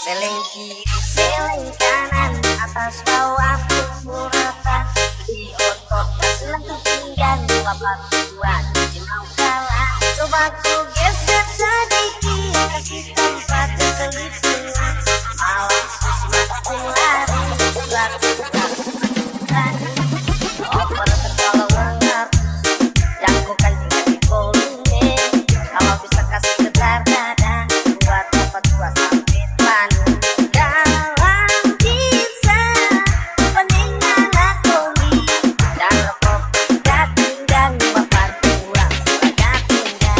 Seleng kiri, seleng kanan, atas bawah tubuh rata. Di otot lentuk pinggang, bapak kuat mau kalah. Coba ku geser sedikit, kasih tempat keselipingan. Awas semakin lari, lakukan berani. Over tergolong mengerti, jagokan juga di volume. Kalau bisa kasih getar dada, buat dapat 2 sampai planu. Dalam bisa peningan akoni, dan rokok tidak tinggal, bapak pulang sudah tinggal.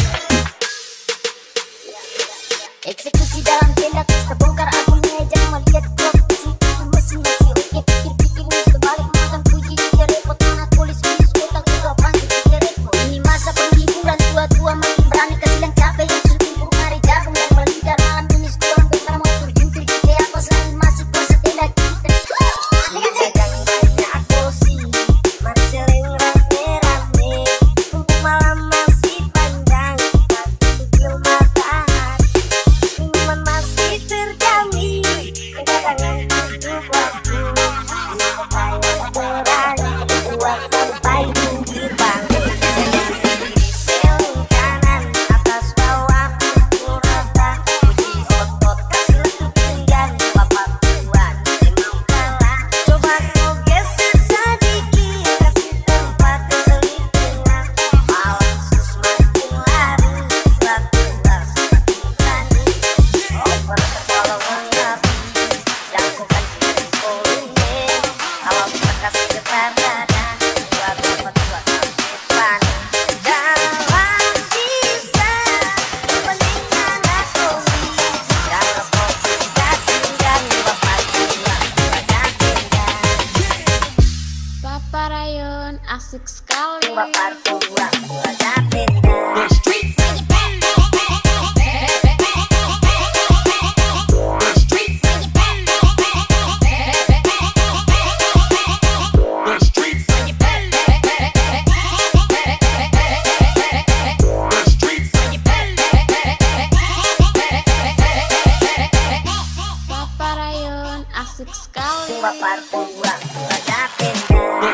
Eksekusi dalam tenda terus terbongkar akunnya, jangan melihat korupsi. Mesin masih oke, pikir-pikir terbalik, makan puji tidak repot, mana tulis bis otak juga panggil tidak repot. Ini masa penghiburan, tua-tua makin berani kasihan capek yang sudah timbul, mari jagung dan melingkar. Malam ini seorang bentar mau terjun terjun apa selain masih puasa tenda kita. Jangan banyak kosi, mari seleng rame-rame, untuk malam masih panjang, kecil matahari, minuman masih terjamin, kedatangan hidup waktu, untuk kaya berani, buat sampai pinggir bangku. Seleng kiri, seleng kanan, atas bawah tubuh rata. Uji otot kasih lentuk pinggang, bapak kuat mau kalah. Coba ku geser sedikit, kasih tempat keselipingan. Awas semakin lari, lakukan semakin berani. Over tergolong mengerti, jagokan juga di volume. Kalau bisa kasih getar dada, buat dapat 2 sampai planu. Dalam bisa peningan akoni, dan rokok tidak tinggal, bapak pulang sudah tinggal. Bapak Rayon asik sekali. Bapak pulang sudah tinggal. Bapak Rayon asik sekali. Bapak pulang sudah tinggal.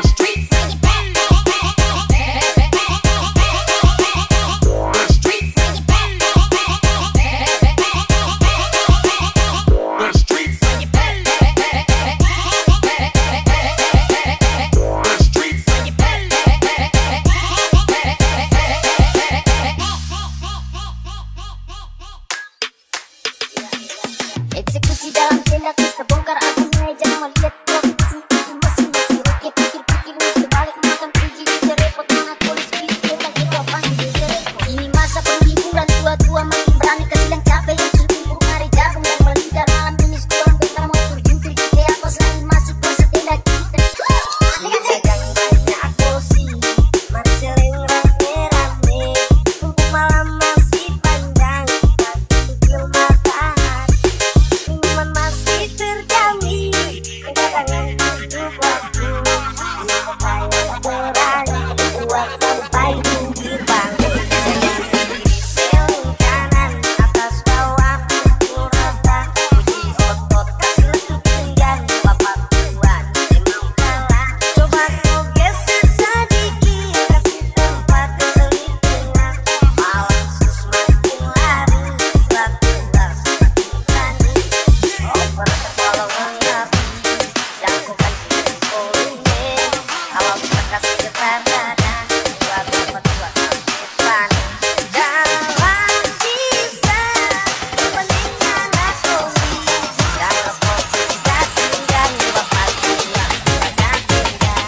Eksekusi dalam tenda terus terbongkar akunnya, jangan melihat korupsi. Mesin masih oke, pikir-pikir terbalik, makan puji tidak repot, mana tulis bis otak juga panggil tidak repot. Ini masa penghiburan, tua-tua makin berani kasihan capek yang sudah timbul, mari jagung dan melingkar. Malam ini seorang bentar mau terjun terjun apa selain masih puasa tenda kita. Jangan banyak kosi, mari seleng rame-rame, untuk malam masih panjang, kecil matahari, minuman masih terjamin, kedatangan hidup waktu, untuk kaya berani, buat sampai pinggir bangku. Seleng kiri, seleng kanan, atas bawah tubuh rata. Uji otot kasih lentuk pinggang, bapak kuat mau kalah. Coba ku geser sedikit, kasih tempat keselipingan. Awas semakin lari, lakukan semakin berani. Over tergolong mengerti, jagokan juga di volume. Kalau bisa kasih getar dada, buat dapat 2 sampai planu. Dalam bisa peningan akoni, dan rokok tidak tinggal, bapak pulang sudah tinggal.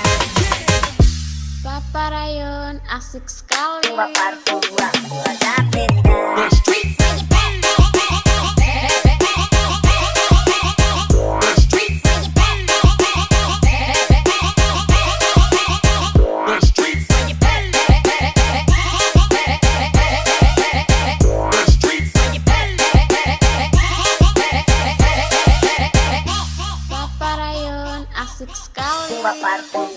Bapak Rayon asik sekali. Bapak pulang sudah tinggal. Bapak Rayon asik sekali. Bapak